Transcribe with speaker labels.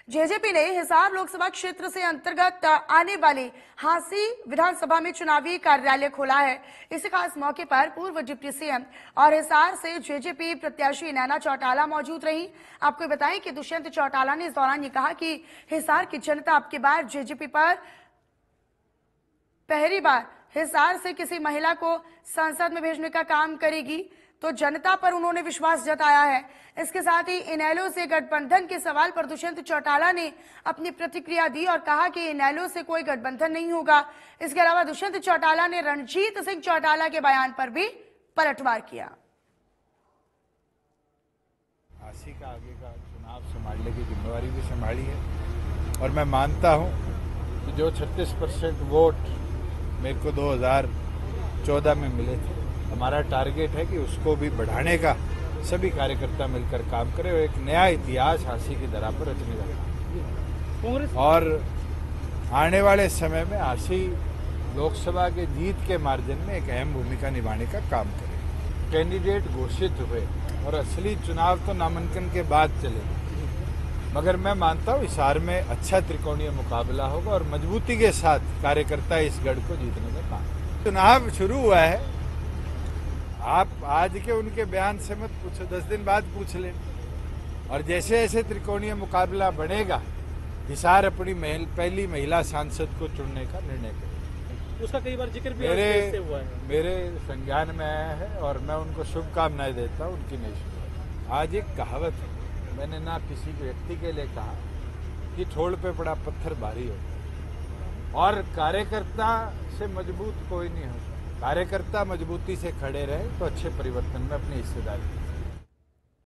Speaker 1: JJP ने हिसार लोकसभा क्षेत्र से अंतर्गत आने वाली हांसी विधानसभा में चुनावी कार्यालय खोला है। इस खास मौके पर पूर्व डिप्टी सीएम और हिसार से जेजेपी प्रत्याशी नैना चौटाला मौजूद रही। आपको बताएं कि दुष्यंत चौटाला ने इस दौरान ये कहा कि हिसार की जनता अब की बार जेजेपी पर पहली बार हिसार से किसी महिला को संसद में भेजने का काम करेगी, तो जनता पर उन्होंने विश्वास जताया है। इसके साथ ही इनेलो से गठबंधन के सवाल पर दुष्यंत चौटाला ने अपनी प्रतिक्रिया दी और कहा कि इनेलो से कोई गठबंधन नहीं होगा। इसके अलावा दुष्यंत चौटाला ने रणजीत सिंह चौटाला के बयान पर भी पलटवार किया।
Speaker 2: हांसी का आगे का चुनाव संभालने की जिम्मेवारी भी संभाली है और मैं मानता हूं कि जो 36% वोट मेरे को 2014 में मिले थे, हमारा टारगेट है कि उसको भी बढ़ाने का सभी कार्यकर्ता मिलकर काम करें और एक नया इतिहास हांसी की धरा पर रचने का काम। और आने वाले समय में हांसी लोकसभा के जीत के मार्जिन में एक अहम भूमिका निभाने का काम करे। कैंडिडेट घोषित हुए और असली चुनाव तो नामांकन के बाद चलेगा, मगर मैं मानता हूं हिसार में अच्छा त्रिकोणीय मुकाबला होगा और मजबूती के साथ कार्यकर्ता इस गढ़ को जीतने का काम। चुनाव शुरू हुआ है, आप आज के उनके बयान से मत पूछो, 10 दिन बाद पूछ लें। और जैसे जैसे त्रिकोणीय मुकाबला बढ़ेगा, हिसार अपनी पहली महिला सांसद को चुनने का निर्णय करेगा।
Speaker 3: उसका कई बार जिक्र भी हुआ है।
Speaker 2: मेरे संज्ञान में आया है और मैं उनको शुभकामनाएं देता हूं, उनकी नहीं शुभ। आज एक कहावत है, मैंने ना किसी व्यक्ति के लिए कहा कि ठोड़ पे पड़ा पत्थर भारी हो, और कार्यकर्ता से मजबूत कोई नहीं होता। कार्यकर्ता मजबूती से खड़े रहे तो अच्छे परिवर्तन में अपनी हिस्सेदारी